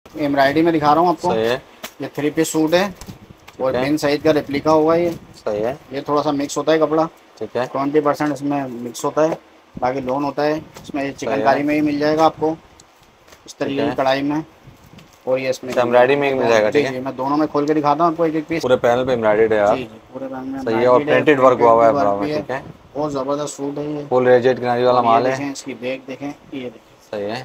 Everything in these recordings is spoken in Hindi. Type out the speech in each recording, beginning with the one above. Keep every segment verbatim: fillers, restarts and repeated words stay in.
एम्ब्रॉयडरी में दिखा रहा हूँ आपको। सही है। ये थ्री पीस सूट है और बिन साइज का रेप्लिका होगा ये। सही है। ये थोड़ा सा मिक्स होता है कपड़ा, ठीक है। ट्वेंटी परसेंट इसमें मिक्स होता है, बाकी लोन होता है इसमें। ये सही चिकनकारी है। में ही मिल जाएगा आपको इस ठीक तरीके की है। कढ़ाई में, और ये इसमें मिल एम्ब्रॉयडरी जाएगा। में मैं ही मिल दोनों, जाएगा। जी ठीक है। जी, मैं दोनों में खोल के दिखाता हूँ आपको एक एक पीस। पूरे पैनल पे एम्ब्रॉयडर्ड है यार। जी जी, पूरे पैनल में सही है। और एम्ब्रॉयडर्ड है, प्रिंटेड वर्क हुआ प्रिंटेड हुआ भी है वर्क बराबर। भी है। ठीक है। बहुत ज़बरदस्त सूट है ये। फुल रेजेड किनारी वाला और ये माल है। देखें इसकी बैग देखें, ये देखें, सही है।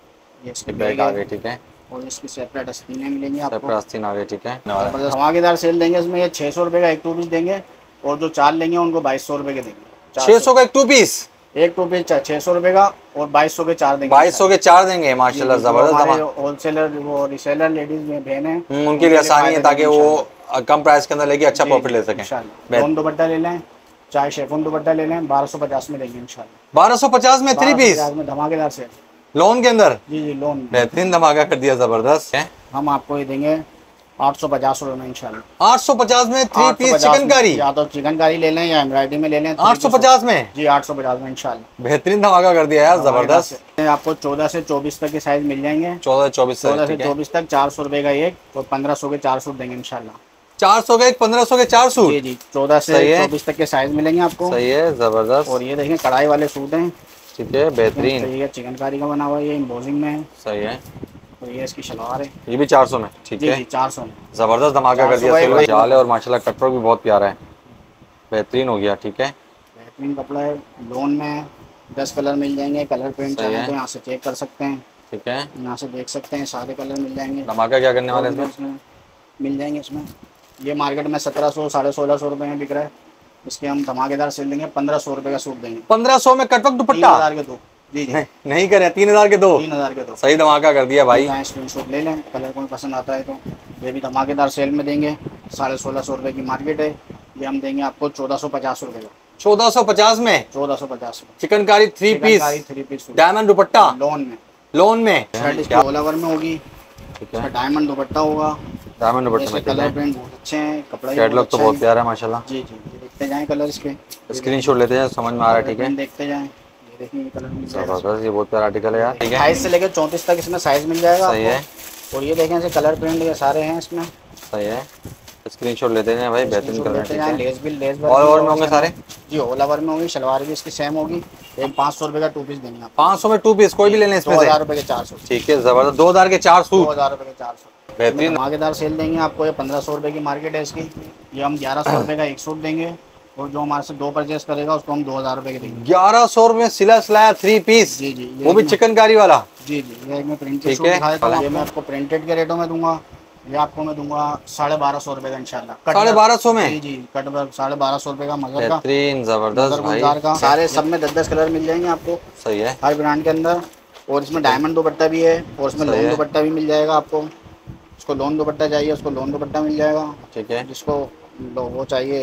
ये इसकी ये बैग बैग आ है। गई। ठीक है। और इसकी सेपरेट आस्तीनें मिलेंगी सब आपको। आस्तीन आ गई। ठीक है। ज़बरदस्त धमाकेदार सेल देंगे इसमें। ये छः सौ रुपये का एक टू पीस देंगे, और जो चार लेंगे उनको बाईस सौ रुपये के देंगे। चार छह सौ सौ का एक टू पीस, एक टू पीस छः सौ रुपये का, और बाईस सौ के चार देंगे बाईस सौ इंशाल्लाह। के चार देंगे। जी माशाल्लाह जी, जो जबरदस्त हमारे धमा। होलसेलर वो रिसेलर लेडीज में बहन है, हम्म, उनके लिए आसानी है ताकि वो कम प्राइस के अंदर लेके अच्छा जी प्रॉफिट जी ले सकें। इंशाल्लाह। लोन दुपट्टा ले लें, चाहे शेफोन दुपट्टा ले लें, बारह सौ पचास में देंगे इंशाल्लाह। बारह सौ पचास में थ्री बारह सौ पीस पचास में धमाकेदार सेल। लोन के अंदर। जी जी, लोन बेहतरीन धमाका कर दिया। जबरदस्त है। हम आपको ये देंगे आठ सौ पचास रुपये में इंशाल्लाह। आठ सौ पचास में थ्री आठ सौ पीस पचास में, चिकनकारी। या तो चिकनकारी ले लें या एम्ब्रॉयडरी में ले लें। आठ सौ पचास में। जी, आठ सौ पचास में इंशाल्लाह। बेहतरीन धमाका कर दिया यार। जबरदस्त। आपको चौदह से चौबीस तक के साइज मिल जाएंगे। चौदह चौबीस चौदह से ठीक है। चौबीस तक चार सौ रुपये का एक, और पंद्रह सौ के चार सूट देंगे इंशाल्लाह। चार सौ के एक, पंद्रह सौ के चार सूट। जी जी, चौदह से चौबीस तक के साइज मिलेंगे आपको। सही है। जबरदस्त। और ये देखें कढ़ाई वाले सूट हैं। ठीक है। बेहतरीन। ये चिकनकारी का बना हुआ है, ये एम्बोजिंग में है। सही है। और ये इसकी शलवार है। ये भी चार सौ में। ठीक जी है। जी, चार सौ में। जबरदस्त धमाका कर दिया। चार सौ का एक जाल है और माशाल्लाह कटवर्क भी बहुत प्यारा है। बेहतरीन हो गया। ठीक है। बेहतरीन कपड़ा है। लोन में दस कलर मिल जाएंगे। कलर प्रिंट सही चाहें है। तो यहाँ से चेक कर सकते हैं। ठीक है। यहाँ से देख सकते हैं, सारे कलर मिल जाएंगे। धमाका क्या करने वाले हैं इसमें? इसमें मिल जाएंगे इसमें। ये मार्केट में सत्रह सौ साढ़े सोलह सौ रुपये में बिक रहा है, इसके हम धमाकेदार सेल देंगे, पंद्रह सौ रुपये का सूट देंगे। पंद्रह सौ में कटवर्क तीन दुपट्टा। हज़ार के दो। जी जी, नहीं करे। तीन हजार के दो। तीन हज़ार के दो। दो सही धमाका कर दिया भाई। स्क्रीन शॉट ले लें, कलर कोई पसंद आता है तो। ये भी धमाकेदार सेल में देंगे। साढ़े सोलह सौ रुपये की मार्केट है, ये हम देंगे आपको चौदह सौ पचास रुपये का। चौदह सौ पचास में चौदह सौ पचास में chikankari three piece, three piece diamond dupatta lawn में। लोन में। शर्ट इसकी ओला वर्क में होगी। ठीक है। डायमंड दुपट्टा होगा। डायमंड दुपट्टे इसके में। कलर प्रिंट बहुत अच्छे हैं, कपड़ा भी कैटलॉग बहुत तो अच्छा बहुत है। प्यारा है माशाल्लाह। जी जी, ये देखते जाएं कलर इसके। स्क्रीनशॉट लेते हैं, समझ में आ रहा है। ठीक है। देखते जाएं, ये देखिए ये कलर मिल जाएगा। जबरदस्त। ये बहुत प्यारा आर्टिकल है यार। ठीक है। अट्ठाईस से लेकर चौंतीस तक इसमें साइज मिल जाएगा। सही है। और ये देखें ऐसे कलर प्रिंट ये सारे हैं इसमें। सही है। स्क्रीनशॉट लेते हैं भाई। बेहतरीन कलर। ठीक है। लेस भी लेस और और में होंगे सारे। जी, ओला वर्क में होगी। शलवार भी इसकी सेम होगी। एक पाँच सौ रुपये का टू पीस देंगे आप। पाँच सौ में टू पीस कोई भी लेने इसमें दो से। हज़ार रुपये के चार सौ। ठीक है। जबरदस्त। दो हजार के चार दो सूट। हज़ार रुपये के चार सौ बेहतरीन। धमाकेदार सेल देंगे आपको। ये पंद्रह सौ रुपये की मार्केट है इसकी, ये हम ग्यारह सौ रुपये का एक सूट देंगे। और जो हमारे से दो परचेस करेगा उसको हम दो हज़ार रुपये के देंगे। ग्यारह सौ रुपये में सिला सिलाया थ्री पीस। जी जी, वो भी चिकनकारी वाला। जी जी, ये मैं प्रिंटेड ठीक सूट है। दिखा देता हूँ। ये मैं आपको प्रिंटेड के रेटों में दूंगा। ये आपको मैं दूंगा साढ़े बारह सौ रुपये का इंशाल्लाह। साढ़े बारह सौ में। जी जी, कट वर्क साढ़े बारह सौ रुपये का मजर का। बेहतरीन। जबरदस्त भाई। का सारे सब में दस दस कलर मिल जाएंगे आपको सही है। हर ब्रांड के अंदर। और इसमें डायमंड दुपट्टा भी है, और इसमें सही लोन है। दुपट्टा भी मिल जाएगा आपको। उसको लोन दुपट्टा चाहिए उसको लोन दुपट्टा मिल जाएगा। ठीक है। जिसको लो वो चाहिए।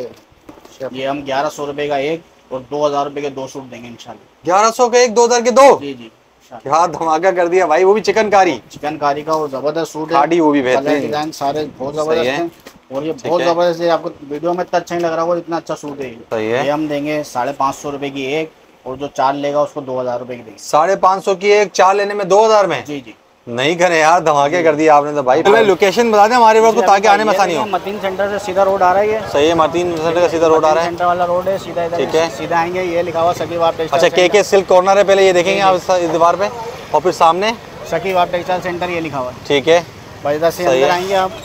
ये हम ग्यारह सौ रुपये का एक और दो हज़ार रुपये के दो सूट देंगे इंशाल्लाह। ग्यारह सौ के एक, दो हजार के दो। जी जी, क्या धमाका कर दिया भाई। वो भी चिकनकारी। चिकनकारी का वो जबरदस्त सूट है। खाड़ी वो भी कलर बेहतरीन। डिजाइन सारे बहुत सही जबरदस्त है। हैं। और ये बहुत है। जबरदस्त है। आपको वीडियो में इतना अच्छा नहीं लग रहा होगा, इतना अच्छा सूट है ये। सही है। ये हम देंगे साढ़े पाँच सौ रुपये की एक, और जो चार लेगा उसको दो हज़ार रुपये की देंगे। साढ़े पाँच सौ की एक, चार लेने में दो हजार में। जी जी, नहीं करे यार। धमाके कर दिया आपने तो भाई। पहले लोकेशन बता दें हमारे वर्ग को ताकि आने में आसानी हो। मतीन सेंटर से सीधा रोड आ रहा है ये। सही है। मतीन सेंटर का सीधा रोड आ रहा है। सेंटर वाला रोड है, सीधा इधर ठीक है। सीधा आएंगे, ये लिखा हुआ सकीब आप टेक्सटाइल अच्छा, के के सिल्क कॉर्नर है। पहले ये देखेंगे आप इस इस दीवार पे, और फिर सामने सकीब आप टेक्सटाइल सेंटर ये लिखा हुआ है। ठीक है। बस इधर से सही अंदर है। आएंगे आप।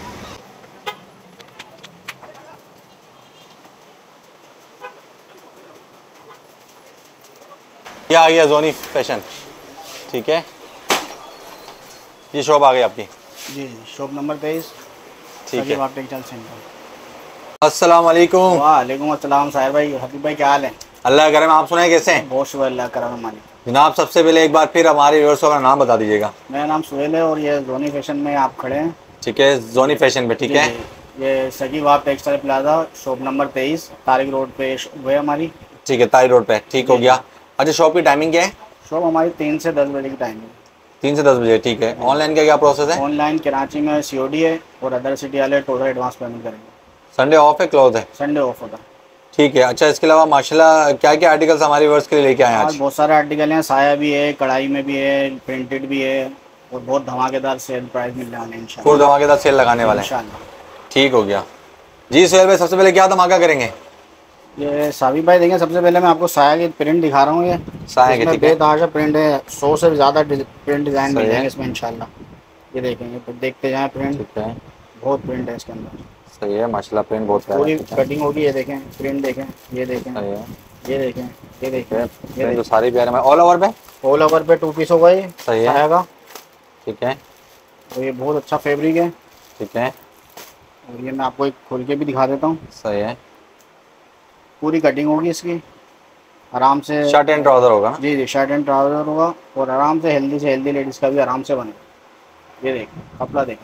ये आ गया जोनी फैशन। ठीक है। ये शॉप आ गई आपकी। जी जी, शॉप नंबर तेईस, ठीक सकीब है। आप टेक्सटाइल सेंटर। अस्सलाम वालेकुम। वालेकुम अस्सलाम साहिर भाई, हबीब भाई क्या हाल है? अल्लाह करम। आप सुनाए कैसे हैं बहुत शुक्र अल्लाह करम हमारी। जनाब? सबसे पहले एक बार फिर हमारे व्यूअर्स को अपना नाम बता दीजिएगा। मेरा नाम सुहेल है और ये जोनी फैशन में आप खड़े हैं। ठीक है। जोनी फैशन पे। ठीक जी, है। जी, ये सकीब आप टेक्सटाइल प्लाजा शॉप नंबर तेईस तारिक रोड पे वो है हमारी। ठीक है। तारी रोड पे। ठीक हो गया। अच्छा, शॉप की टाइमिंग क्या है? शॉप हमारी तीन से दस बजे की टाइम है। तीन से दस बजे। ठीक है। ऑनलाइन का क्या प्रोसेस है? ऑनलाइन कराची में सीओडी है, और अदर सिटी वाले टोटल एडवांस पेमेंट करेंगे। संडे ऑफ है, क्लोज है? संडे ऑफ होता है। ठीक है। अच्छा, इसके अलावा माशाल्लाह क्या क्या आर्टिकल्स हमारे व्यूअर्स के लिए लेके आए हैं आज आज? बहुत सारे आर्टिकल हैं, साया भी है, कढ़ाई में भी है, प्रिंटेड भी है, और बहुत धमाकेदार सेल प्राइस मिल जाने इंशाल्लाह। फुल धमाकेदार सेल लगाने वाले हैं, इंशाल्लाह। ठीक हो गया जी। सोहेल भाई सबसे पहले क्या धमाका करेंगे? ये साबिर भाई देखें, सबसे पहले मैं आपको साया की प्रिंट दिखा रहा हूँ। ये साया के, इसमें ठीक है। बेतहाशा प्रिंट है, सौ से ज़्यादा प्रिंट डिज़ाइन मिल सही है। जाएंगे इसमें इंशाल्लाह। ये देखेंगे तो देखते जाएं प्रिंट, ठीक है, बहुत प्रिंट है इसके अंदर। सही है माशाल्लाह, प्रिंट बहुत प्यारा पूरी है, ठीक है। कटिंग होगी, ये देखें प्रिंट देखें, ये देखें, सही है, ये देखें, ये देखें, ठीक है। ये प्रिंट तो देखें। सारी प्यारे में ऑल ओवर पे, ऑल ओवर पे टू पीस होगा ये सही है। साया का। ठीक है, और ये बहुत अच्छा फैब्रिक है। ठीक है, और ये मैं आपको एक खोल के भी दिखा देता हूँ। सही है। पूरी कटिंग होगी इसकी, आराम से। शर्ट एंड ट्राउजर होगा ना? जी जी, शर्ट एंड ट्राउजर होगा और आराम से हेल्दी से हेल्दी लेडीज़ का भी आराम से बने। ये देखें कपड़ा देखें,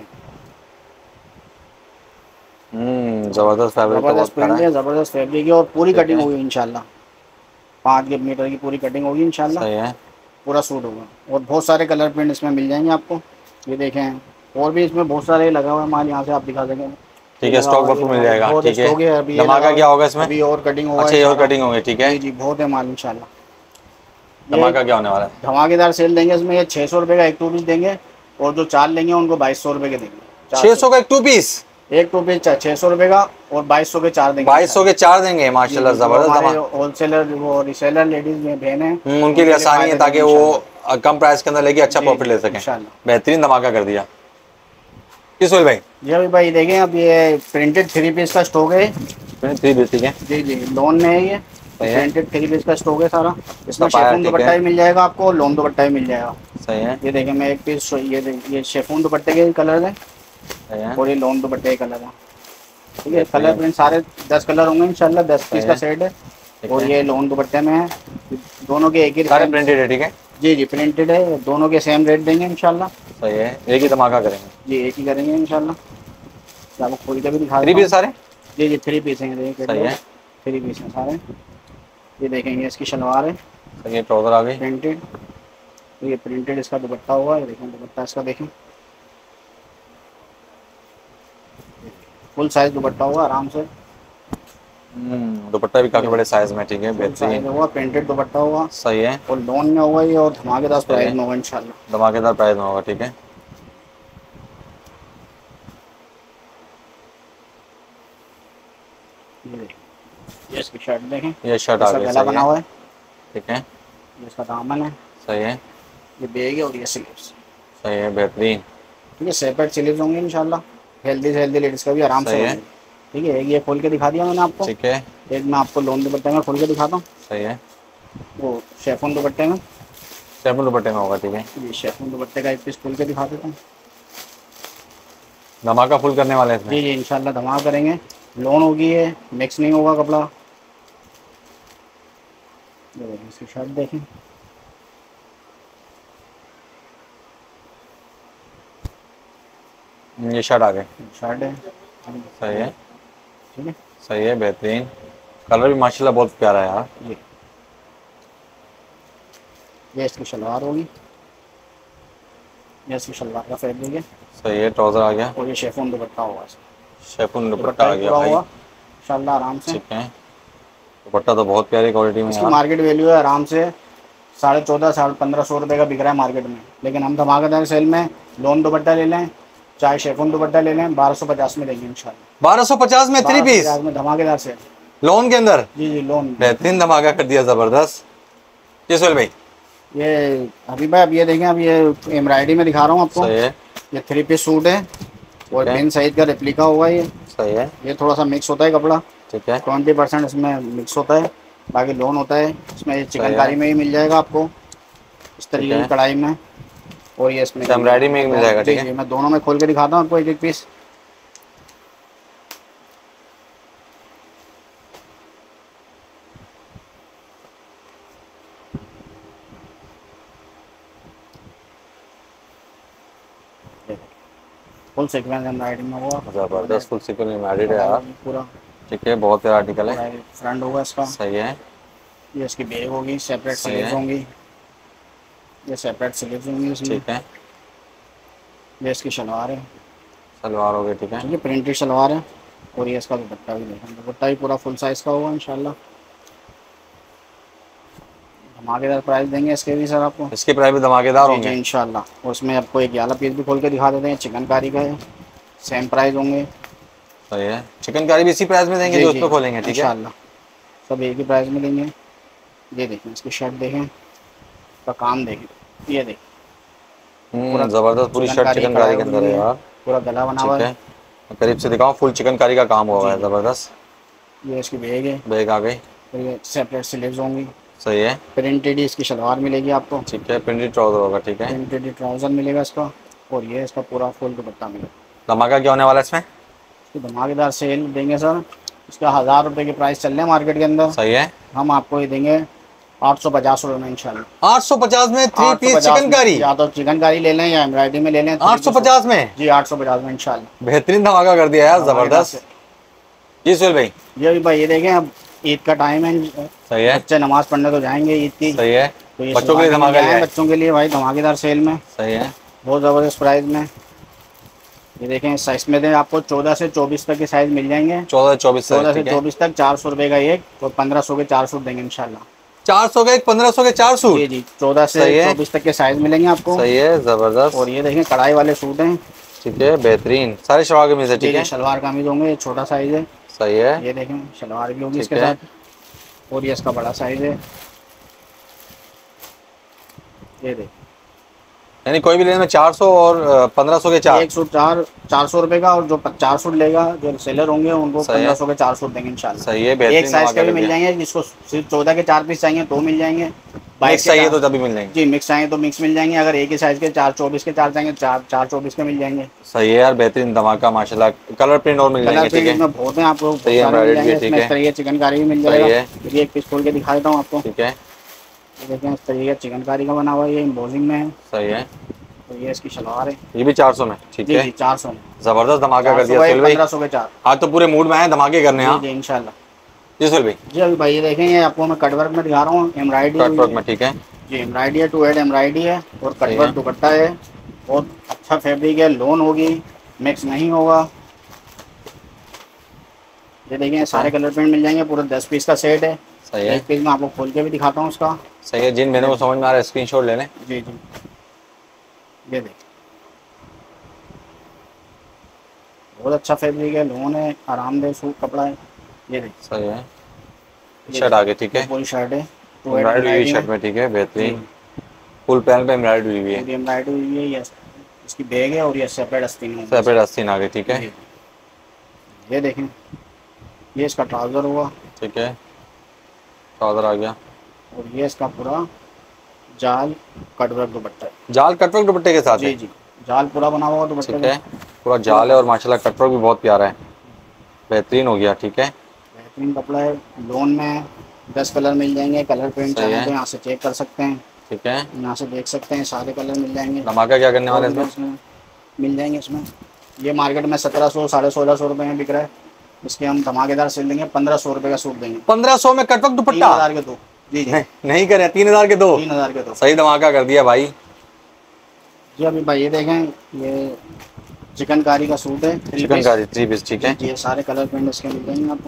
हम्म जबरदस्त फैब्रिक, तो बहुत ज़बरदस्त प्यारा प्रिंट है। है, ज़बरदस्त फैब्रिक है और पूरी ठीक कटिंग है। होगी इंशाल्लाह। पाँच के मीटर की पूरी कटिंग होगी इंशाल्लाह। सही है, पूरा सूट होगा और बहुत सारे कलर प्रिंट इसमें मिल जाएंगे आपको। ये देखें, और भी इसमें बहुत सारे लगा हुआ है माल, यहाँ से आप दिखा सकेंगे। ये ठीक है। लगा स्टॉक हुआ है, ये भरपूर लगा मिल हुआ है, जाएगा, बहुत ठीक है। स्टॉक है। अभी ये लगा धमाका हुआ क्या है, होगा इसमें? अभी और कटिंग होगा अच्छा, ये और सारा। कटिंग होगी, ठीक है। जी जी, बहुत है माल इंशाल्लाह। ये धमाका क्या होने वाला है? धमाकेदार सेल देंगे इसमें। ये छः सौ रुपये का एक टू पीस देंगे और जो चार लेंगे उनको बाईस सौ रुपये के देंगे। छह सौ का एक टू पीस, एक टू पीस छः सौ रुपये का और बाईस सौ के चार देंगे। बाईस सौ के चार देंगे, माशाल्लाह जी, जो जबरदस्त हमारे धमाका। होलसेलर वो रिसेलर लेडीज में बहन है, हम्म, उनके लिए आसानी है ताकि वो कम प्राइस के अंदर लेके अच्छा जी, प्रॉफिट जी, ले सकें। इंशाल्लाह। बेहतरीन धमाका कर दिया। किस सोहेल भाई? जी अभी भाई देखें, अब ये प्रिंटेड थ्री पीस का स्टॉक है। थ्री पीस, ठीक है, जी जी, लोन में है ये। सही है। प्रिंटेड थ्री पीस का स्टॉक है सारा। इसमें सफाया, शेफून ठीक दुपट्टा है। भी मिल जाएगा आपको और लोन दुपट्टा भी मिल जाएगा। सही है, ये देखें, मैं एक पीस ये देख- ये शेफून दुपट्टे के कलर है सही है। और ये लोन दुपट्टे के कलर है। ठीक है, सही कलर है। प्रिंट सारे दस कलर होंगे इंशाल्लाह। दस सही पीस का है। सेट है ठीक और है। ये लोन दुपट्टे में है। दोनों के एक ही सारे सेम- प्रिंटेड है, ठीक है। जी जी, प्रिंटेड है। दोनों के सेम रेट देंगे इंशाल्लाह। सही है, एक ही धमाका करेंगे। जी, एक ही करेंगे इंशाल्लाह। तो आपको खोल के भी दिखा थ्री देता पीस सारे, हूँ। जी जी, थ्री पीस हैं, देखिए सही है। थ्री पीस हैं सारे। ये देखेंगे, इसकी शलवार है सही है, ट्राउजर आ गई। प्रिंटेड। तो ये प्रिंटेड इसका दुपट्टा हुआ है। देखें दुपट्टा इसका, देखें फुल साइज दुपट्टा हुआ आराम से। हम्म दुपट्टा भी काफी बड़े साइज में, ठीक है, फुल साइज बेहतरीन। हुआ, प्रिंटेड दुपट्टा हुआ सही है, और लोन में हुआ ये और धमाकेदार सही प्राइस है। में होगा इंशाल्लाह। धमाकेदार प्राइस में होगा, ठीक है। ये देखें, ये इसकी शर्ट देखें, ये शर्ट आ इसका गई, गला सही बना है, हुआ है। ठीक है, ये इसका दामन है, सही है, ये बैग है और ये स्लीव्स। सही है, बेहतरीन। ठीक है, सेपरेट स्लीव्स होंगे इंशाल्लाह। हेल्दी से हेल्दी लेडीज़ का भी आराम से सही है। होंगे। ठीक है, एक ये खोल के दिखा दिया मैंने आपको। ठीक है, एक मैं आपको लोन दुपट्टे में खोल के दिखाता हूँ, सही है। वो शेफोन दुपट्टे में। सेवन दुपट्टे में होगा, ठीक है। ये शेफोन दुपट्टे का एक पीस खोल के दिखा देता हूँ। धमाका फुल करने वाले हैं इसमें। जी जी, इंशाल्लाह धमाका करेंगे। लोन होगी, ये मिक्स नहीं होगा कपड़ा। ये देखिए, इसकी शर्ट देखें, ये शर्ट आ गए, शर्ट है। सही है, ठीक है, सही है, बेहतरीन। कलर भी माशाल्लाह बहुत प्यारा है यार। ये ये इसकी शलवार होगी। ये इसकी शलवार का फैब्रिक है सही है, ट्राउजर आ गया। और ये शेफोन दुपट्टा होगा। शेफून दुपट्टा दुपट्टा आ भी गया पूरा भाई, होगा इंशाल्लाह आराम से। ठीक है। दुपट्टा तो बहुत प्यारी क्वालिटी में इसकी यार। मार्केट वैल्यू है आराम से साढ़े चौदह साढ़े पंद्रह सौ रुपये का बिक रहा है मार्केट में, लेकिन हम धमाकेदार सेल में लोन दुपट्टा ले लें चाहे शेफोन दुपट्टा ले लें, बारह सौ पचास में देंगे इंशाल्लाह। बारह सौ पचास में थ्री पीस में धमाकेदार सेल। लोन के अंदर, जी जी, लोन। बेहतरीन धमाका कर दिया, जबरदस्त। जी सोहेल भाई, ये अभी भाई, अब ये देखें, अब ये एम्ब्रॉयडरी में दिखा रहा हूँ आपको। सही है, ये थ्री पीस सूट है और है। बिन साइज का रेप्लिका हुआ है। ये सही है, ये थोड़ा सा मिक्स होता है कपड़ा, ठीक है, ट्वेंटी परसेंट इसमें मिक्स होता है, बाकी लोन होता है। इसमें सही चिकनकारी है। में ही मिल जाएगा आपको इस तरीके ठीक की है। कढ़ाई में, और ये इसमें एम्ब्रॉयडरी में ही मिल जाएगा, जी ठीक है। जी, मैं दोनों में खोल के दिखाता हूँ आपको एक एक पीस। फुल सीक्वेंस एम्ब्रॉयडरी में हुआ, जबरदस्त फुल सीक्वेंस में एडिड है यार, पूरा ठीक है, बहुत प्यारा आर्टिकल है, फ्रंट होगा इसका। सही है, ये इसकी बैग होगी, सेपरेट सही स्लीव्स है। होंगी, ये सेपरेट स्लीव्स होंगी इसमें। ठीक है, ये इसकी शलवार है, सलवार हो गई, ठीक है, ठीक है, प्रिंटेड शलवार है। और ये इसका दुपट्टा भी देखें, दुपट्टा भी पूरा फुल साइज का होगा इंशाल्लाह। धमाकेदार प्राइस देंगे इसके भी सर आपको। इसके प्राइस भी धमाकेदार जी जी होंगे। इंशाल्लाह। उसमें आपको एक ग्यारह पीस भी खोल के दिखा देते हैं, चिकनकारी का है, सेम प्राइस होंगे। सही है, चिकन कारी भी इसी प्राइस में देंगे जी जो जी उस पर खोलेंगे, ठीक है। इंशाल्लाह सब एक ही प्राइस में देंगे। ये देखें इसकी शर्ट देखें, इसका काम देखें, ये देखें पूरा हम्म जबरदस्त, पूरी शर्ट चिकनकारी चिकन कढ़ाई कारी के अंदर हुई है है, यार। पूरा गला बना हुआ ठीक है। है, मैं करीब से दिखाऊं, फुल चिकन कारी का काम हुआ हुआ जी है, जी जबरदस्त। ये इसकी बैग है, बैग आ गई। फिर ये सेपरेट स्लीव्स होंगी। सही है, प्रिंटेड ही इसकी शलवार मिलेगी आपको, ठीक है, प्रिंटेड ट्राउजर होगा, ठीक है। प्रिंटेड ही ट्राउज़र मिलेगा इसका, और ये इसका पूरा फुल दुपट्टा मिलेगा। धमाका क्या होने वाला है इसमें? इसकी धमाकेदार सेल देंगे सर, इसका हज़ार रुपये के प्राइस चल रहे हैं मार्केट के अंदर, सही है, हम आपको ये देंगे आठ सौ पचास रुपये में इंशाल्लाह। आठ सौ पचास में थ्री आठ सौ पीस पचास चिकन में, कारी, या तो चिकन कारी ले लें या एम्ब्रॉयडरी में ले लें। आठ सौ पचास में। जी आठ सौ पचास में इंशाल्लाह। बेहतरीन धमाका कर दिया यार, जबरदस्त। जी सुहेल भाई, ये भी भाई ये देखें, अब ईद का टाइम है, सही है, बच्चे नमाज पढ़ने तो जाएंगे ईद की, सही है, तो ये बच्चों के लिए सलवार धमाका मिल लिया जाए है। बच्चों के लिए भाई धमाकेदार सेल में, सही है, बहुत ज़बरदस्त प्राइस में। ये देखें साइज में दें आपको चौदह से चौबीस तक के साइज मिल जाएंगे, चौदह चौबीस चौदह से ठीक है। चौबीस तक चार सौ रुपये का एक, और पंद्रह सौ के चार सूट देंगे इंशाल्लाह। चार सौ के एक, पंद्रह सौ के चार सूट। जी जी चौदह से सही है। चौबीस तक के साइज मिलेंगे आपको। सही है, जबरदस्त। और ये देखें कढ़ाई वाले सूट हैं, ठीक है, बेहतरीन, सारे शलवार कमीज है, जी ठीक जी है। शलवार कमीज होंगे, ये छोटा साइज है। सही है, ये देखें शलवार भी होगी ठीक इसके है। साथ, और ये इसका बड़ा साइज है। ये देखें यानी कोई भी लेने में चार सौ और पंद्रह सौ के चार। एक सूट चार चार सौ रुपये का, और जो चार सूट लेगा जो सेलर होंगे उनको सही है। पंद्रह सौ के चार सूट देंगे इंशाल्लाह। सही है, एक बेहतरीन साइज धमाका के भी कर मिल दिया। जाएंगे, जिसको सिर्फ चौदह के चार पीस चाहिए तो मिल जाएंगे, बाईस मिक्स के चाहिए चार- तो तभी मिल जाएंगे। जी मिक्स चाहिए तो मिक्स मिल जाएंगे, अगर एक ही साइज के चार चौबीस के चार चाहिए चार चार चौबीस के मिल जाएंगे। सही है यार, बेहतरीन धमाका माशाल्लाह। कलर प्रिंट और मिल कलर जाएंगे, ठीक प्रिंट है, में बहुत हैं, आपको बहुत सही है, सारे मिल एम्ब्रॉयडरी जाएंगे। भी, ठीक इसमें है। इस तरीके चिकनकारी भी मिल सही जाएगा। है। ये एक पीस खोल के दिखा देता हूँ आपको, ठीक है, ये देखें इस तरीके चिकनकारी का बना हुआ है, ये एम्बोजिंग में है। सही है, तो ये इसकी शलवार है, ये भी चार सौ में, ठीक जी है। जी चार सौ में, जबरदस्त धमाका चार कर सौ दिया का सुहेल एक, भाई। पंद्रह सौ के चार। आज तो पूरे मूड में आए धमाके करने। जी हाँ जी इंशाल्लाह। जी सुहेल भाई, जी अभी भाई ये देखें, ये आपको मैं कटवर्क में दिखा रहा हूँ, एम्ब्रॉयडरी कट हुई वर्क है। में, ठीक है। जी एम्ब्रॉयडरी है, टू हेड एम्ब्रॉयडरी है, और सही है। कटवर्क दुपट्टा है, बहुत अच्छा फैब्रिक है, लोन होगी, मिक्स नहीं होगा। ये देखिए सारे कलर प्रिंट मिल जाएंगे, पूरा दस पीस का सेट है। सही है, एक पीस में आपको खोल के भी दिखाता हूँ उसका। सही है, जिन मैंने को समझ में आ रहा है स्क्रीनशॉट ले लें। जी जी ये देखिए बहुत अच्छा फैब्रिक है, लोन है, आरामदेह सूट कपड़ा है। ये देखिए सही है, शर्ट आगे, ठीक है, पूरी शर्ट है, टू हेड एम्ब्रॉयडरी हुई एम्ब्रॉयडरी शर्ट में, में, ठीक है, बेहतरीन। फुल पैनल पे एम्ब्रॉयडरी हुई है, पूरी एम्ब्रॉयडरी हुई है। ये इसकी बैग है, और ये सेपरेट आस्तीन है। सेपरेट आस्तीन आगे, ठीक है, जी। ये देखें ये इसका ट्राउज़र हुआ, ठीक है, ट्राउजर आ गया। और ये इसका पूरा जाल कटवर्क दुपट्टा है। जाल कटवर्क दुपट्टे के साथ जी है, जी जाल पूरा बना हुआ दुपट्टे ठीक में। है, पूरा जाल है, और माशाल्लाह कटवर्क भी बहुत प्यारा है, बेहतरीन हो गया, ठीक है। बेहतरीन कपड़ा है, लोन में दस कलर मिल जाएंगे, कलर प्रिंट सही है। चाहें तो यहाँ से चेक कर सकते हैं, ठीक है, यहाँ से देख सकते हैं, सारे कलर मिल जाएंगे। धमाका क्या करने वाले हैं इसमें? इसमें मिल जाएंगे इसमें। ये मार्केट में सत्रह सौ साढ़े सोलह सौ रुपये में बिक रहा है, इसके हम धमाकेदार सेल देंगे, पंद्रह सौ रुपये का सूट देंगे, पंद्रह सौ में कटवर्क तीन दुपट्टा? हज़ार के दो। जी जी नहीं, नहीं करे, तीन हजार के दो। तीन हज़ार के दो। सही धमाका कर दिया भाई। जी अभी भाई ये देखें, ये चिकनकारी का सूट है, थ्री चिकन पीस। कारी थ्री पीस, ठीक है, जी ये सारे कलर प्रिंट इसके मिल जाएंगे आपको।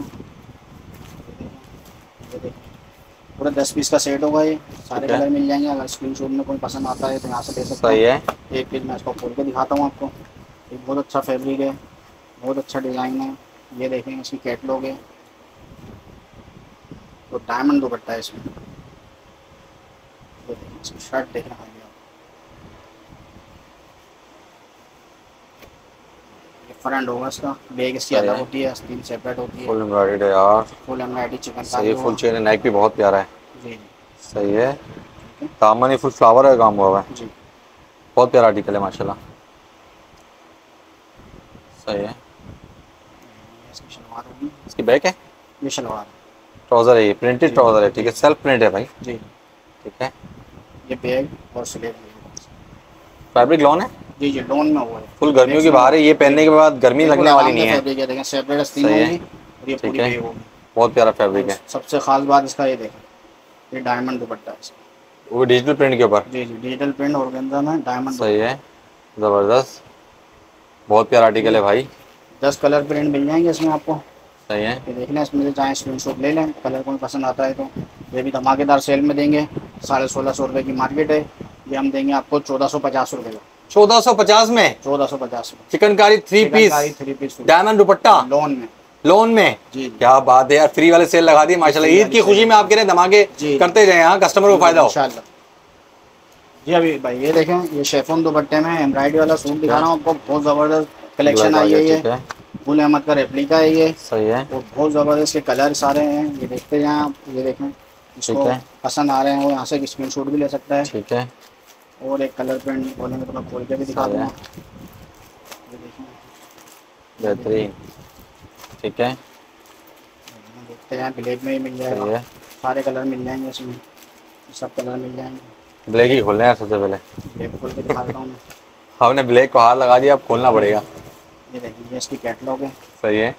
ये देखिए, पूरा दस पीस का सेट होगा, ये सारे ठीक है। कलर मिल जाएंगे। अगर स्क्रीनशॉट में कोई पसंद आता है तो यहाँ से ले सकते सही हैं। है, एक पीस मैं इसको खोल के दिखाता हूँ आपको। ये बहुत अच्छा फैब्रिक है, बहुत अच्छा डिज़ाइन है। ये देखेंगे इसकी कैटलॉग है, तो डायमंड दुपट्टा है इसमें। ये देखें इसकी शर्ट देखना है आप, ये फ्रंट होगा इसका, बैग इसकी सही अलग है। होती है, आस्तीन सेपरेट होती है, फुल एम्ब्रॉयडर्ड है यार, फुल एम्ब्रॉयडरी चिकन सही है, फुल चेन है, नेक भी बहुत प्यारा है, जी जी सही है। दामन ही फुल फ्लावर का काम हुआ है, जी बहुत प्यारा आर्टिकल है माशाल्लाह, सही है। इसकी शलवार होगी, इसकी बैक है, ये शलवार है। ट्राउजर है, ये प्रिंटेड ट्राउजर है, ठीक है, सेल्फ प्रिंट है भाई, जी ठीक है। ये बैग और स्लीव, फैब्रिक लॉन है, जी जी लोन में हुआ है, फुल गर्मियों की बाहर है, ये पहनने के बाद गर्मी बिल्कुल लगने वाली आराम नहीं से है, फैब्रिक है। देखें सेपरेट आस्तीन सही है। होगी, और ये ठीक पूरी है। बैग होगी। बहुत प्यारा फैब्रिक है, सबसे खास बात इसका ये देखें, ये डायमंड दुपट्टा है इसका। वो डिजिटल प्रिंट के ऊपर, जी जी डिजिटल प्रिंट ऑर्गेन्जा में डायमंड। सही है, ज़बरदस्त, बहुत प्यारा आर्टिकल है भाई, दस कलर प्रिंट मिल जाएंगे इसमें आपको। सही है, ये देखना, इसमें से चाहे स्क्रीनशॉट ले लें, कलर कोई पसंद आता है तो। ये भी धमाकेदार सेल में देंगे, साढ़े सोलह सौ रुपये की मार्केट है, ये हम देंगे आपको चौदह सौ पचास रुपये का। चौदह सौ पचास में चौदह सौ पचास में chikankari three piece three piece diamond dupatta lawn में। लोन में जी जी। क्या बात है यार, फ्री वाले सेल लगा दी माशाल्लाह। ईद की खुशी में आप कह रहे हैं धमाके करते जाए, यहाँ कस्टमर को फायदा हो इंशाल्लाह। जी अभी भाई ये देखें, ये शेफोन दुपट्टे में एम्ब्रॉयडरी वाला सूट दिखा रहा हूँ आपको, बहुत जबरदस्त कलेक्शन आई है ये, गुल अहमद का रेप्लिका है ये। सही है। और बहुत जबरदस्त के कलर सारे हैं, ये देखते जाएं आप, ये देखें इसको पसंद आ रहे हैं वो यहाँ से स्क्रीन शॉट भी ले सकता है। ठीक है। और एक कलर प्रिंट बोलेंगे तो मैं खोल के भी दिखा दूँगा, ये देखें बेहतरीन। ठीक है, देखते हैं ब्लैक में ही मिल जाएगा, सारे कलर मिल जाएंगे इसमें, सब कलर मिल जाएंगे। ब्लैक ही खोलना है सबसे पहले, ब्लैक खोल के दिखाता हूँ मैं। हमने ब्लैक को हाथ लगा दिया, अब खोलना पड़ेगा। ये देखिए ये इसकी कैटलॉग है। सही है।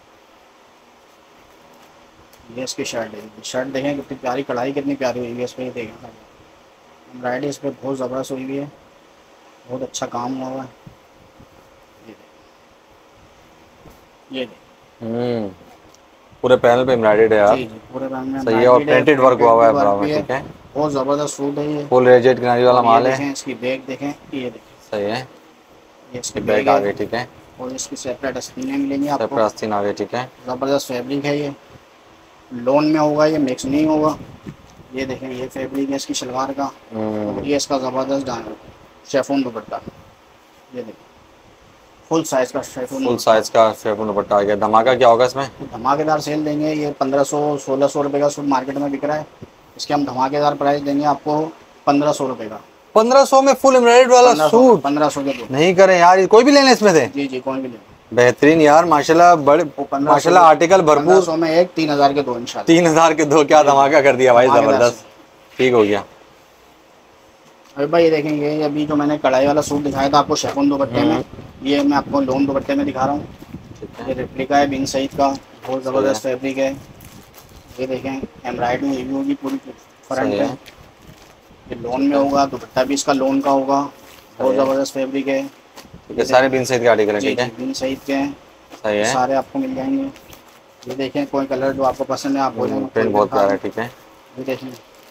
ये इसकी शर्ट है, शर्ट देखें कितनी प्यारी कढ़ाई कितनी प्यारी हुई है इस पर, ये देखें एम्ब्रॉयडरी इस पर बहुत ज़बरदस्त हुई हुई है, बहुत अच्छा काम हुआ हुआ है। ये देखें, ये देखें हम्म पूरे पैनल पे एम्ब्रॉयडर्ड है यार। जी जी पूरे पैनल में सही है, और प्रिंटेड वर्क हुआ हुआ है बराबर। ठीक है, बहुत ज़बरदस्त सूट है ये, फुल रेजेट किनारी वाला माल है। देखें इसकी बैग देखें, ये देखें सही है, ये इसकी बैग आ गई। ठीक है, और इसकी सेपरेट आस्तीनें मिलेंगी आपको, सेपरेट आस्तीन आ गई। ठीक है, ज़बरदस्त फैब्रिक है ये, लोन में होगा ये, मिक्स नहीं होगा। ये देखें ये फैब्रिक है इसकी शलवार का, और ये इसका ज़बरदस्त डायमंड शेफोन दुपट्टा, ये देखें फुल साइज़ का शेफोन, फुल साइज का शेफोन दुपट्टा आ गया। धमाका क्या होगा इसमें? धमाकेदार सेल देंगे, ये पंद्रह सौ सोलह सौ रुपये का सूट मार्केट में बिक रहा है, इसके हम धमाकेदार प्राइस देंगे आपको पंद्रह सौ रुपये का। पंद्रह सौ में फुल एम्ब्रॉयडर्ड वाला सूट? पंद्रह सौ के दो। नहीं करें यार, कोई भी लेना इसमें से? जी जी कोई भी ले। बेहतरीन यार माशाल्लाह, बड़े माशाल्लाह आर्टिकल भरपूर। सौ में एक, तीन हजार के दो इंशाल्लाह। तीन हजार के दो, क्या धमाका कर दिया भाई, जबरदस्त। ठीक हो गया। अरे भाई ये देखेंगे, ये अभी जो मैंने कढ़ाई वाला सूट दिखाया था आपको शेफोन दुपट्टे में, ये मैं आपको लोन दुपट्टे में दिखा रहा हूँ। ये रेप्लिका है बिन सईद का, बहुत ज़बरदस्त फैब्रिक है। ये देखें एम्ब्रॉयडरी हुई भी होगी पूरी फ्रंट पे, ये लोन में होगा, दुपट्टा भी इसका लोन का होगा, बहुत ज़बरदस्त फैब्रिक है। ये सारे बिन सईद के आर्टिकल हैं। ठीक है, बिन सईद के हैं, सही है, सारे आपको मिल जाएंगे। ये देखें कोई कलर जो आपको पसंद है आप बोलेंगे, प्रिंट बहुत प्यारा है। ठीक है, ये देखें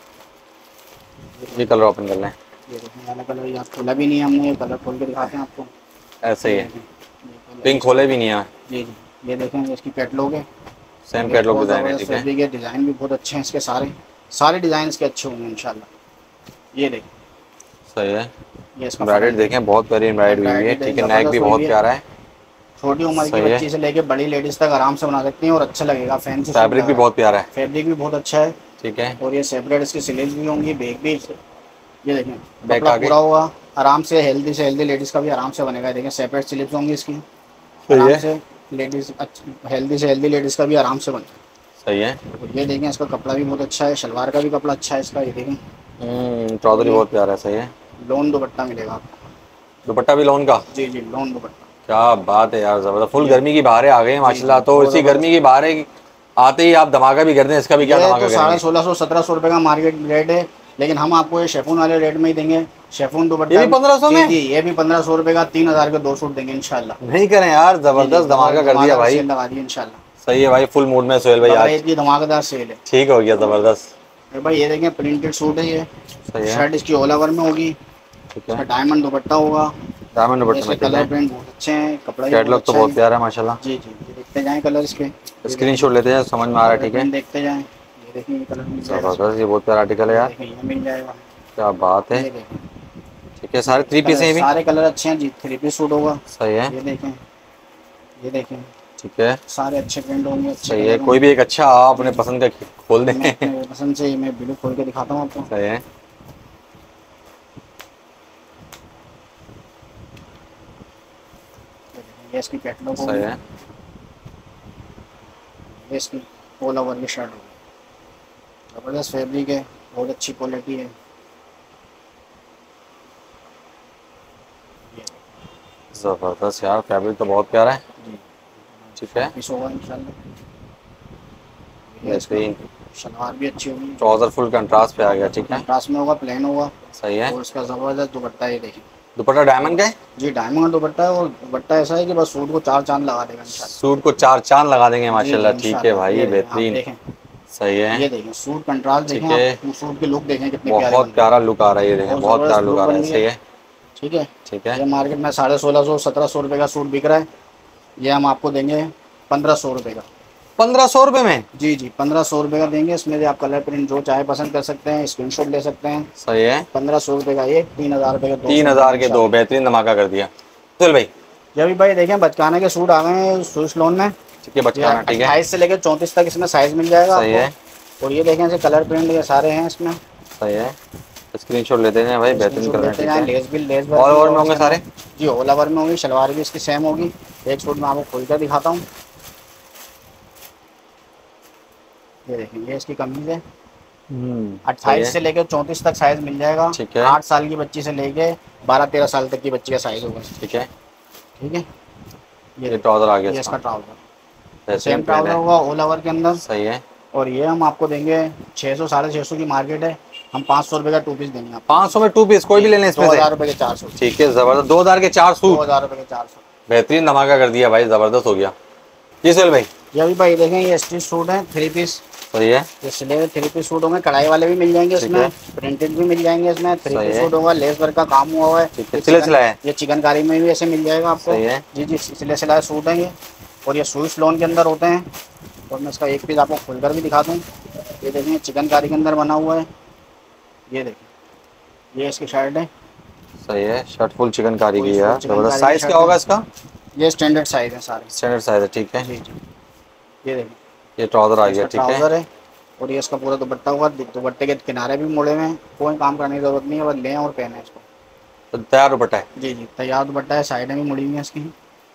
ये कलर ओपन कर लें। ये देखें वाला कलर, ये खोला भी नहीं है हमने, ये कलर खोल के दिखाते हैं आपको। ऐसे ही है, पिंक खोले भी नहीं है। जी जी ये देखें इसकी कैटलॉग है, सेम कैटलॉग डिजाइन है। ठीक है, फैब्रिक है, डिज़ाइन भी बहुत अच्छे हैं इसके, सारे सारे डिज़ाइन इसके अच्छे होंगे इंशाल्लाह। ये देखें सही है, ये इसका एम्ब्रॉयडर्ड देखें, बहुत प्यारी एम्ब्रॉयडरी हुई है। ठीक है, नेक भी बहुत प्यारा है, छोटी उम्र की बच्ची से लेके बड़ी लेडीज तक आराम से बना सकती हैं और अच्छा लगेगा। फैंसी फैब्रिक भी बहुत प्यारा है, फैब्रिक भी बहुत अच्छा है। ठीक है, और ये सेपरेट इसकी स्लीव्स भी होंगी, बैग भी। ये देखें कपड़ा पूरा हुआ, आराम से हेल्दी से हेल्दी लेडीज का भी आराम से बनेगा। देखें सेपरेट स्लीव्स होंगी इसकी, आराम से लेडीज हेल्दी से हेल्दी लेडीज का भी आराम से बनेगा। सही है। और ये देखें इसका कपड़ा भी बहुत अच्छा है, शलवार का भी कपड़ा अच्छा है इसका। ये देखें चौधरी बहुत प्यारा है। सही है, लोन दुपट्टा मिलेगा आपको, दुपट्टा भी लोन का। जी जी लोन दुपट्टा। क्या बात है यार, जबरदस्त। फुल गर्मी की बहारें आ गई हैं माशाल्लाह, तो इसी गर्मी की बहारें आते ही आप धमाका भी करते हैं। इसका भी क्या धमाका करेंगे? साढ़े सोलह सौ सत्रह सौ रुपये का मार्केट रेट है, लेकिन हम आपको ये शेफोन वाले रेट में ही देंगे। शेफोन दुपट्टा ये भी पंद्रह सौ में, ये भी पंद्रह सौ रुपये का, तीन हजार के दो सूट देंगे इंशाल्लाह। नहीं करें यार, जबरदस्त धमाका कर दिया भाई, लगा दिया इंशाल्लाह। सही है भाई, फुल मूड में सोहेल भाई आज की धमाकेदार सेल है। ठीक हो गया, जबरदस्त भाई। ये देखें प्रिंटेड सूट है ये, सही है, शर्ट इसकी ऑल ओवर में होगी। ठीक है, डायमंड दुपट्टा होगा, डायमंड दुपट्टा में। कलर प्रिंट बहुत अच्छे हैं, कपड़ा कैटलॉग तो बहुत प्यारा है माशाल्लाह। जी जी देखते जाएं कलर इसके, स्क्रीनशॉट लेते हैं, समझ में आ रहा है। ठीक है, देखते जाएं। ये देखिए ये कलर जबरदस्त, ये बहुत प्यारा आर्टिकल है यार, मिल जाएगा। क्या बात है। ठीक है, सारे थ्री पीस हैं, सारे कलर अच्छे हैं जी, थ्री पीस सूट होगा। सही है, ये देखें ये देखें ठीक है, सारे अच्छे प्रिंट होंगे। सही है, कोई भी एक अच्छा आप अपने पसंद का खोल दें। मेरे पसंद से मैं वीडियो खोल के दिखाता हूँ आपको। सही है, ये इसकी कैटलॉग सही है, ये इसकी ऑल ओवर की शर्ट होगी, जबरदस्त फैब्रिक है, बहुत अच्छी क्वालिटी है। जबरदस्त यार, फैब्रिक तो बहुत प्यारा है। ठीक है, पीस होगा इंशाल्लाह। बेहतरीन, शलवार भी अच्छी होगी, ट्राउजर फुल कंट्रास्ट पे आ गया। ठीक है, कंट्रास्ट में होगा, प्लेन होगा। सही है, और इसका जबरदस्त दुपट्टा ये देखिए, दुपट्टा डायमंड का है जी, डायमंड का दुपट्टा है। और दुपट्टा ऐसा है कि बस सूट को चार चांद लगा देगा इंशाल्लाह। सूट को चार चांद लगा देंगे माशाल्लाह। ठीक है भाई, बेहतरीन, सही है। ये देखें सूट कंट्रास्ट देखें ठीक है। आप, सूट के लुक देखें कितने प्यारे बहुत बन रहे हैं। प्यारा लुक आ रहा है, ये देखें बहुत बहुत प्यारा जबरदस्त लुक लुक आ रहा बन है। रही सही है। है। ठीक है। ठीक है। ये मार्केट में साढ़े सोलह सौ सत्रह सौ रुपये का सूट बिक रहा है, ये हम आपको देंगे पंद्रह सौ रुपये का। पंद्रह सौ रुपए में। जी जी पंद्रह सौ रुपये का देंगे। इसमें से आप कलर प्रिंट जो चाहे पसंद कर सकते हैं, स्क्रीनशॉट ले सकते हैं। सही है। पंद्रह सौ रुपये का एक, तीन हज़ार रुपये का दो तीन सूट हजार देंगे के दो, इंशाल्लाह। बेहतरीन धमाका कर दिया। चल भाई। ये भी भाई देखें बचकाने के सूट आ गए हैं स्विस लोन में। ठीक है, ये बचकाना। ठीक है। अट्ठाईस से लेकर चौंतीस तक इसमें साइज मिल जाएगा सही है। आपको। और ये देखें ऐसे कलर प्रिंट ये सारे हैं इसमें। सही है। स्क्रीनशॉट लेते हैं भाई, बेहतरीन स्क्रीनशॉट कर रहे हैं। लेते ठीक जाएं। है। लेस भी लेस और वर्क भी और में होगा होंगे इसके सारे। अंदर। जी ऑल ओवर में होगी, शलवार भी इसकी सेम होगी। एक सूट में आपको खोल कर दिखाता हूँ। ये देखिए ये इसकी कमीज है। हम्म, सही अट्ठाईस है। से लेकर चौंतीस तक साइज मिल जाएगा। ठीक है। आठ साल की बच्ची से लेके बारह तेरह साल तक की बच्ची का साइज होगा। ठीक है। ठीक है। ये ट्राउजर आ गया ये इसका। इसका ट्राउजर बेहतरीन सेम प्रिंट ट्राउजर है। होगा ऑल ओवर के अंदर। सही है। और ये हम आपको देंगे छः सौ साढ़े छः सौ की मार्केट है, हम पाँच सौ रुपये का टू पीस देंगे आपको। पाँच सौ में टू पीस कोई भी लेने इसमें दो से। हज़ार रुपये के चार सौ। ठीक है, जबरदस्त। दो हजार के चार दो सूट। हज़ार रुपये के चार सौ। बेहतरीन धमाका कर दिया भाई, जबरदस्त हो गया। जी सोहेल भाई। ये अभी भाई देखें ये स्टिच सूट है थ्री पीस। सही है। ये सिले थ्री पीस सूट होंगे, कढ़ाई वाले भी मिल जाएंगे ठीक इसमें, है। प्रिंटेड भी मिल जाएंगे इसमें। थ्री सही पीस है। सूट होगा, लेस वर्क का काम हुआ हुआ है। ठीक है, ये सिले चिकन- सिलाए हैं। ये चिकनकारी में भी ऐसे मिल जाएगा आपको। सही है। जी जी सिले सिलाए सूट हैं ये। और ये स्विस लोन के अंदर होते हैं। और मैं इसका एक पीस आपको खुलकर भी दिखा दूँ। ये देखें चिकनकारी के अंदर बना हुआ है। ये देखिए ये इसकी शर्ट है। सही है। शर्ट फुल चिकनकारी की फुल है, चिकनकारी जबरदस्त। की साइज शर्ट क्या है। होगा इसका? ये स्टैंडर्ड साइज है सारे। स्टैंडर्ड साइज है। ठीक है। जी जी ये देखिए ये ट्राउजर आ ये गया। इसका ठीक है। ट्राउजर है। और ये इसका पूरा दुपट्टा हुआ, दुपट्टे के किनारे भी मुड़े हुए हैं। कोई काम करने की जरूरत नहीं है, बस लें और पहने इसको। तो तैयार दुपट्टा है। जी जी तैयार दुपट्टा है, साइडें भी मुड़ी हुई हैं इसकी।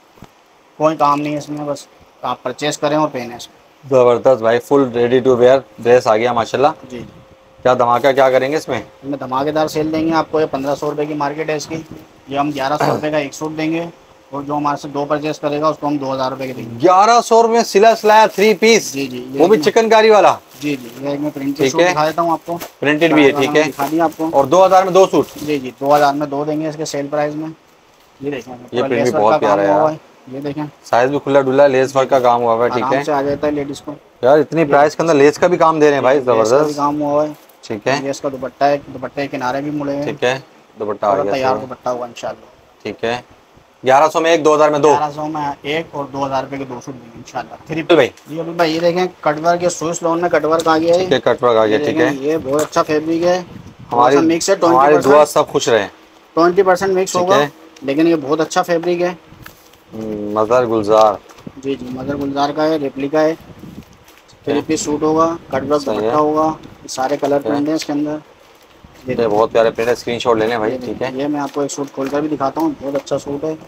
कोई काम नहीं है इसमें, बस आप परचेस करें और पहने इसको। जबरदस्त भाई, full ready to wear dress आ गया माशाल्लाह। जी जी क्या धमाका क्या करेंगे इसमें? इसमें धमाकेदार सेल देंगे आपको। ये पंद्रह सौ रुपये की मार्केट है इसकी, ये हम ग्यारह सौ रुपये का एक सूट देंगे। और जो हमारे से दो परचेस करेगा उसको हम दो हज़ार रुपये के देंगे। ग्यारह सौ रुपये सिला सिलाया थ्री पीस। जी जी ये वो भी एक में- चिकनकारी वाला। जी जी ये एक मैं प्रिंटेड ठीक सूट है। दिखा देता हूँ आपको। प्रिंटेड भी है। ठीक है। दिखा दिया आपको। और दो हजार में दो सूट। जी जी दो हज़ार में दो देंगे इसके सेल प्राइस में। ये देखें ये पूरा प्रिंट भी लेस वर्क बहुत का प्यारा काम है हुआ यार। है। ये देखें साइज भी खुला डुला, लेस वर्क का काम हुआ है। ठीक आराम है से आ जाता है लेडीज को। यार, इतनी प्राइस के अंदर लेस का भी काम दे रहे हैं भाई, लेस का भी जबरदस्त। काम हुआ है। ठीक है। ये इसका दुपट्टा है, दुपट्टे के किनारे भी मुड़े हैं। ठीक है। दुपट्टा आ पूरा गया। तैयार सही है। दुपट्टा हुआ इंशाल्लाह। ठीक है। ग्यारह सौ में एक, दो हजार में दो। ग्यारह सौ में एक और दो हज़ार रुपये के दो सूट देंगे इंशाल्लाह। थ्री तो भाई। जी अभी भाई ये देखें कटवर्क के स्विस लोन में कटवर्क आ गया ठीक है, है। कटवर्क आ गया। ये ठीक देखें है। ये बहुत अच्छा फैब्रिक है। हमारी मिक्स है हमारी ट्वेंटी दुआ परसेंट सब खुश रहे। ट्वेंटी परसेंट मिक्स ठीक होगा, है। लेकिन ये बहुत अच्छा फैब्रिक है। हम्म, मजहर गुलजार। जी जी मदर गुलजार का है, रेप्लिका है। थ्री है। पीस सूट होगा, कटवर्क सही है। दुपट्टा होगा। ये सारे कलर ठीक है। प्रिंट है इसके अंदर। ये ये बहुत प्यारे प्रिंट है, स्क्रीनशॉट ले लें भाई। ये ठीक है। ये मैं आपको एक सूट खोलकर भी दिखाता हूँ, बहुत अच्छा सूट है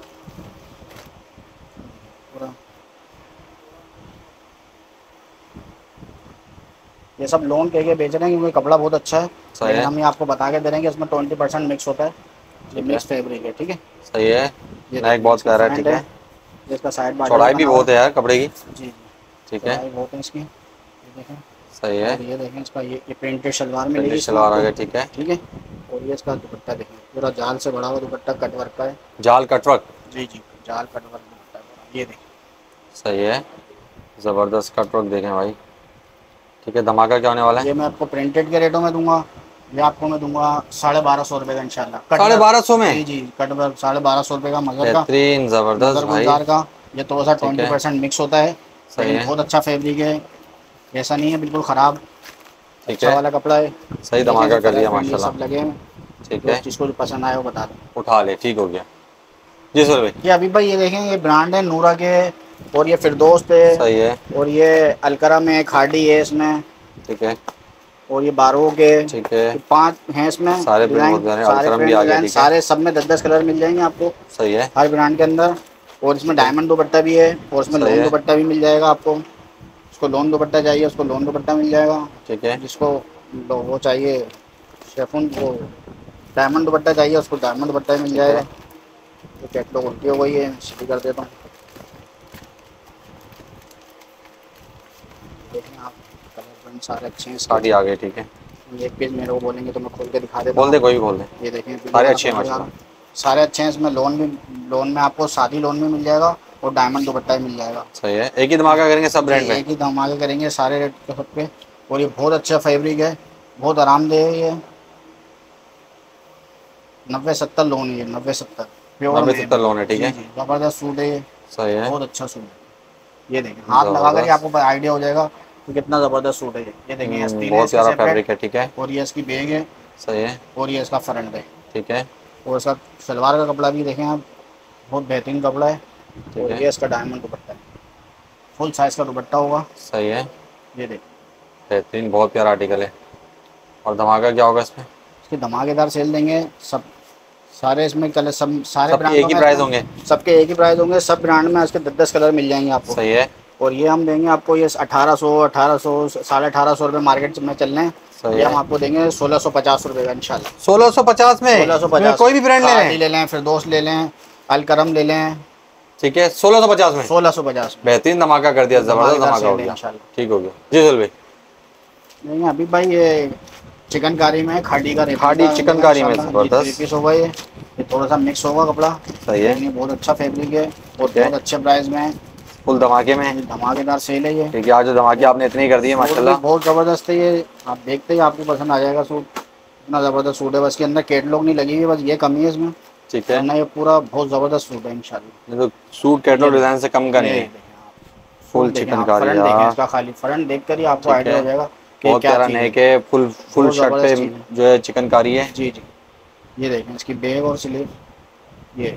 पूरा। ये सब लोन कह के बेच रहे हैं क्योंकि कपड़ा बहुत अच्छा है, सही लेकिन है। हम ये आपको बता के दे रहे हैं कि इसमें ट्वेंटी परसेंट मिक्स होता है। ये ठीक है। मिक्स फैब्रिक है। ठीक है। सही है। ये नेक बहुत इसका प्यारा है। फ्रंट ठीक है। ये इसका साइड बाजू चौड़ाई भी बना बहुत हुआ है यार कपड़े की। जी जी ठीक है। चौड़ाई बहुत है इसकी। ये देखें। सही है। और ये देखें इसका ये ये प्रिंटेड शलवार मिलेगी प्रिंटेड इसमें सलवार आ आपको। गया। ठीक है। ठीक है। और ये इसका दुपट्टा देखें, पूरा जाल से बड़ा हुआ दुपट्टा कटवर्क का है। जाल कटवर्क। जी जी जाल कटवर्क दुपट्टा है। ये देखें सही है। जबरदस्त कटवर्क देखें भाई। ठीक है। धमाका क्या होने वाला है? ये मैं आपको प्रिंटेड के रेटों में दूंगा। ये आपको मैं दूंगा साढ़े बारह सौ रुपये का इंशाल्लाह। साढ़े बारह सौ में? जी जी कटवर्क साढ़े बारह सौ रुपये का मजर का, बेहतरीन जबरदस्त मजर भाई। गुलजार का। ये थोड़ा सा ठीक ट्वेंटी है। परसेंट मिक्स होता है, सही लेकिन है। बहुत अच्छा फैब्रिक है, ऐसा नहीं है बिल्कुल ख़राब। ठीक अच्छा है। वाला कपड़ा है। सही धमाका कर दिया ये माशाल्लाह। सब लगे हैं। ठीक जो है। जिसको जो पसंद आए वो बता दें। उठा ले। ठीक हो गया। जी सर भाई। ये अभी भाई ये देखें ये ब्रांड है नूरा के, और ये फिरदौस्त है, सही है। और ये अलकरम है, खाड़ी है इसमें, ठीक है। और ये बारो के। ठीक है। पांच हैं इसमें सारे print डिजाइन, बहुत प्यारे, सारे अलकरम भी print आ गया। डिजाइन, ठीक है। सारे सब में दस दस कलर मिल जाएंगे आपको सही है। हर ब्रांड के अंदर। और इसमें डायमंड दुपट्टा भी है, और इसमें सही लोन है। दुपट्टा भी मिल जाएगा आपको। उसको लोन दुपट्टा चाहिए उसको लोन दुपट्टा मिल जाएगा। ठीक है। जिसको लो- वो चाहिए शेफून वो डायमंड दुपट्टा चाहिए उसको डायमंड दुपट्टा भी मिल ठीक है। जाएगा। तो कैटलॉग उल्टी हो गई है, सीधी कर देता हूँ। देखें आप कलर प्रिंट सारे अच्छे हैं। साड़ी आ गई। ठीक है। एक पेज मेरे को बोलेंगे तो मैं खोल के दिखा देता बोल हूँ। दे, कोई भी बोल दे। ये देखें सारे अच्छे हैं माशाल्लाह। सारे अच्छे हैं। इसमें लोन भी, लोन में आपको शादी लोन भी मिल जाएगा और डायमंड दुपट्टा भी मिल जाएगा। सही है। एक ही धमाका करेंगे सब ब्रांड में। एक ही धमाके करेंगे सारे रेट के सब पे। और ये बहुत अच्छा फैब्रिक है, बहुत आरामदेह है ये। नब्बे सत्तर लोन है ये, नब्बे सत्तर प्योर नब्बे में। सत्तर लोन है, ठीक है। जबरदस्त सूट है ये, सही है, बहुत अच्छा सूट है। ये देखें, हाथ लगा कर आपको आइडिया हो जाएगा कि कितना जबरदस्त सूट है ये। ये देखें, आस्तीन है बहुत इसका प्यारा सेपरेट, फैब्रिक है, ठीक है। और ये इसकी बैग है, सही है, और ये इसका फ्रंट है, ठीक है। और इसका सलवार का कपड़ा भी देखें आप, बहुत बेहतरीन कपड़ा है। ठीक और है, ये इसका डायमंड दुपट्टा है, फुल साइज का दुपट्टा होगा। सही है, ये देखें, बेहतरीन, बहुत प्यारा आर्टिकल है। और धमाका क्या होगा इसमें? इसकी धमाकेदार सेल देंगे सब, सारे इसमें कलर, सब सारे सबके एक ब्रांडों ही में प्राइस होंगे? सबके एक ही प्राइस होंगे। सब ब्रांड में इसके दस दस कलर मिल जाएंगे आपको। सही है, और ये हम देंगे आपको, ये अठारह सौ अठारह सौ साढ़े अठारह सौ रुपये मार्केट में चल रहे हैं। सही ये है। हम आपको देंगे सोलह सौ पचास रुपये का इंशाल्लाह। सोलह सौ पचास में? सोलह सौ पचास, कोई भी ब्रांड ले लें? ले लें, फिरदौस ले लें, अलकरम ले लें, ठीक है, सोलह सौ पचास में? सोलह सौ पचास में बेहतरीन धमाका कर दिया, जबरदस्त धमाका हो गया, ठीक हो गया जी सोहेल भाई। नहीं अभी भाई ये चिकनकारी में खाड़ी का रेट, खाड़ी चिकनकारी में जबरदस्त पीस होगा। ये ये थोड़ा सा मिक्स होगा कपड़ा। सही है, ये बहुत अच्छा फैब्रिक है और है। बहुत अच्छे प्राइस में है, फुल धमाके में, धमाकेदार सेल है ये। ठीक है। आज जो धमाके आपने इतने ही कर दिए माशाल्लाह, बहुत जबरदस्त है ये। आप देखते ही आपको पसंद आ जाएगा सूट, इतना जबरदस्त सूट है। बस के अंदर कैटलॉग नहीं लगी हुई, बस ये कमी है इसमें, ठीक है। वरना ये पूरा बहुत जबरदस्त सूट है इंशाल्लाह। तो सूट कैटलॉग डिजाइन से कम का नहीं है, फुल चिकनकारी फ्रंट यार। देखें इसका, खाली फ्रंट देखकर ही आपको आइडिया हो जाएगा कि बहुत क्या प्यारा चीज़ है। नेक है, फुल फुल बहुत शर्ट पे जबरदस्त चीज़ है। जो है चिकनकारी है। जी जी, ये देखें इसकी बैग और स्लीव, ये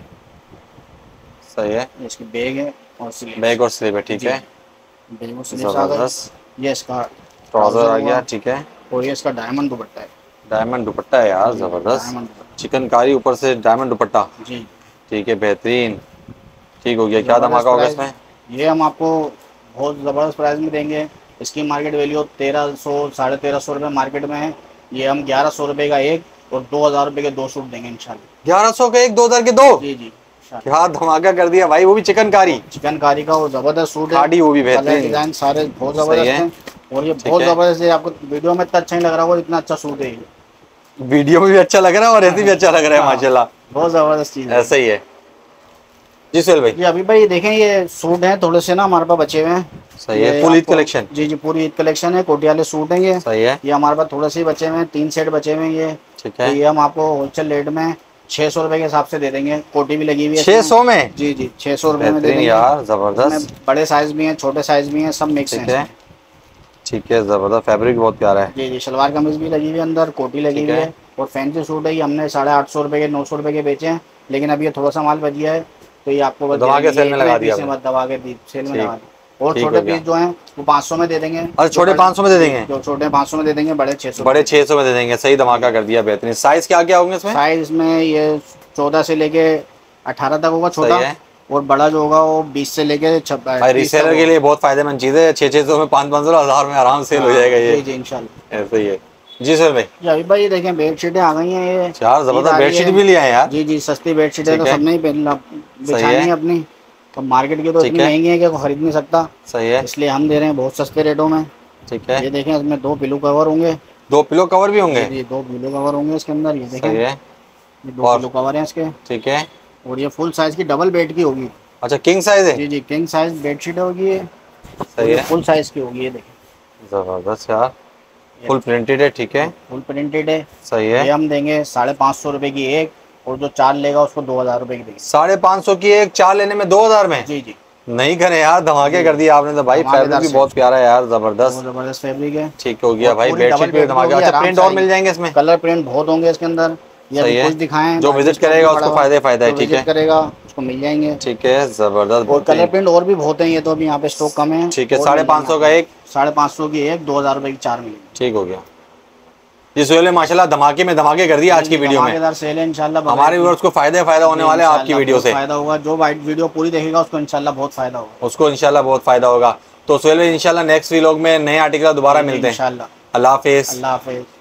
सही है, इसकी बैग है और स्लीव, बैग और स्लीव है, ठीक है। बैग और स्लीव आ गई। जबरदस्त, ये इसका ट्राउजर आ गया, हुआ, ठीक है। और ये इसका डायमंड दुपट्टा है, डायमंड दुपट्टा है यार, जबरदस्त डायमंड दुपट्टा। चिकनकारी ऊपर से डायमंड दुपट्टा, जी ठीक है, बेहतरीन, ठीक हो गया। क्या धमाका होगा इसमें? ये हम आपको बहुत ज़बरदस्त प्राइस में देंगे। इसकी मार्केट वैल्यू तेरह सौ साढ़े तेरह सौ रुपये मार्केट में है। ये हम ग्यारह सौ रुपये का एक और दो हज़ार रुपये के दो सूट देंगे इंशाल्लाह। ग्यारह सौ के एक, दो हजार के दो? जी जी, क्या धमाका कर दिया भाई, वो भी चिकनकारी चिकनकारी का, और जबरदस्त सूट है, खाड़ी वो भी बेहतरीन, डिजाइन सारे बहुत जबरदस्त हैं। और ये बहुत जबरदस्त है, आपको वीडियो में इतना अच्छा नहीं लग रहा होगा, इतना अच्छा सूट है। वीडियो में भी अच्छा लग रहा है और ऐसे भी अच्छा लग रहा है माशाल्लाह, बहुत जबरदस्त चीज है। ऐसा ही है जी सोहेल भाई। जी अभी भाई देखें, ये सूट हैं थोड़े से ना हमारे पास बचे हुए हैं। सही है, फुल ईद कलेक्शन। जी जी, पूरी ईद कलेक्शन है, कोटी वाले सूट हैं ये। सही है, ये हमारे पास थोड़े से बचे हुए हैं, तीन सेट बचे हुए हैं ये, ठीक है। तो ये हम आपको होलसेल रेट में छह सौ रुपए के हिसाब से दे देंगे। कोटी भी लगी हुई है छह सौ में? जी जी, छह सौ रुपए में दे देंगे यार, जबरदस्त। बड़े साइज भी हैं, छोटे साइज भी हैं, सब मिक्स है, ठीक है, जबरदस्त फैब्रिक बहुत प्यारा है। जी जी। सलवार कमीज भी लगी हुई है, अंदर कोटी लगी हुई है, और फैंसी सूट है। ये हमने साढ़े आठ सौ रुपए के, नौ सौ रुपए के बेचे हैं, लेकिन अभी ये थोड़ा सा माल बच गया है, तो ये आपको दवा के सेल में लगा दिया, मत दवा के सेल में लगा दिया। और छोटे पीस जो हैं वो पाँच सौ में दे देंगे। अरे छोटे पाँच सौ में दे देंगे? जो छोटे पाँच सौ में दे देंगे, बड़े छह सौ बड़े छह सौ में दे देंगे। सही धमाका कर दिया, बेहतरीन। साइज क्या क्या होंगे इसमें? साइज में ये चौदह से लेके अठारह तक होगा छोटा, और बड़ा जो होगा वो बीस से लेके छब्बीस। रीसेलर के लिए बहुत फायदेमंद चीज है, छह छह सौ में, पाँच पाँच सौ हजार में आराम सेल हो जाएगा ये। जी जी इंशाल्लाह, ऐसा ही है जी सर भाई। जी अभी भाई ये देखें, बेडशीटें आ गई हैं ये, यार जबरदस्त बेडशीट भी लिया है यार। जी जी, सस्ती बेडशीटें तो सबने ही बिछानी है अपनी, तो मार्केट की तो इतनी महंगी है कि कोई खरीद नहीं सकता। सही है, इसलिए हम दे रहे हैं बहुत सस्ते रेटों में, ठीक है। ये देखें, इसमें दो पिलो कवर होंगे, दो पिलो कवर भी होंगे? जी दो पिलो कवर होंगे इसके अंदर, ये देखें, ये दो पिलो कवर हैं इसके, ठीक है। और ये फुल साइज की डबल बेड की होगी। अच्छा, किंग साइज है? जी जी, किंग साइज बेडशीट होगी ये, सही है, फुल साइज की होगी। ये देखें, जबरदस्त यार, फुल प्रिंटेड है, ठीक है, फुल प्रिंटेड है। सही है। ये हम देंगे साढ़े पाँच सौ रुपए की एक, और जो चार लेगा उसको दो हजार रुपए की देंगे। साढ़े पाँच सौ की एक, चार लेने में दो हजार में? जी जी, नहीं करें यार, धमाके कर दिया आपने तो भाई। फैब्रिक भी बहुत प्यारा है यार, जबरदस्त जबरदस्त फैब्रिक है, ठीक हो गया भाई। बेडशीट भी धमाके। अच्छा, प्रिंट और मिल जाएंगे इसमें? कलर प्रिंट बहुत होंगे इसके अंदर, ये कुछ दिखाएं, जो विजिट करेगा उसको फायदे फायदा है, ठीक है, करेगा उसको मिल जाएंगे, ठीक है, जबरदस्त। और कलर प्रिंट और भी बहुत हैं, ये तो अभी यहाँ पे स्टॉक कम है, ठीक है। साढ़े पाँच सौ का एक, साढ़े पाँच सौ की एक, दो हजार रुपए की चार मिलेंगे, ठीक हो गया जी। सोहेल ने माशाल्लाह धमाके में धमाके कर दिया आज की वीडियो में। सेल है इंशाल्लाह, हमारे व्यूअर्स को फायदे फायदा होने वाले हैं आपकी वीडियो से, फायदा होगा। जो वीडियो पूरी देखेगा उसको इंशाल्लाह बहुत फायदा होगा, उसको इंशाल्लाह बहुत फायदा होगा। तो सोहेल इंशाल्लाह नेक्स्ट व्लॉग में नए आर्टिकल दोबारा मिलते हैं इंशाल्लाह। अल्लाह हाफिज। अल्लाह हाफिज।